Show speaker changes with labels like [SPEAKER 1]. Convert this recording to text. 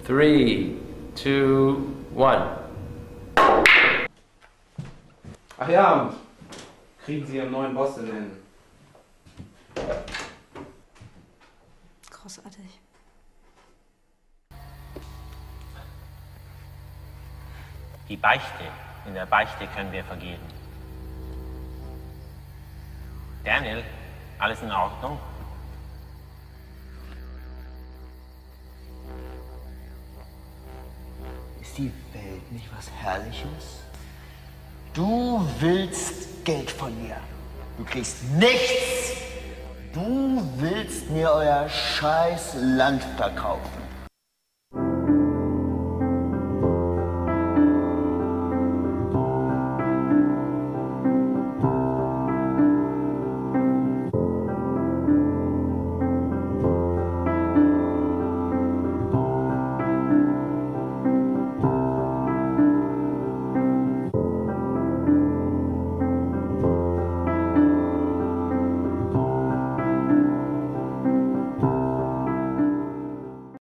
[SPEAKER 1] 3, 2, 1.
[SPEAKER 2] Ach ja, und kriegen Sie Ihren neuen Boss in den...
[SPEAKER 3] Großartig.
[SPEAKER 4] Die Beichte. In der Beichte können wir vergeben. Daniel, alles in Ordnung?
[SPEAKER 5] Ist die Welt nicht was Herrliches? Du willst Geld von mir. Du kriegst nichts. Du willst mir euer scheiß Land verkaufen.